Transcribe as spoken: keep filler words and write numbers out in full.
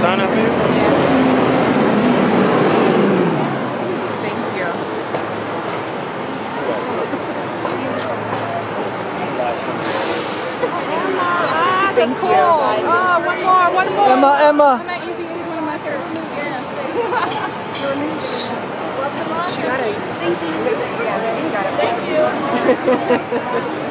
sign up for you? Yeah. Thank you. Ah, thank you. Oh, one more, one more. Emma, Emma. I'm at Easy Ease, one of my favorite movies. Thank you. Yeah, there you got it. Thank you.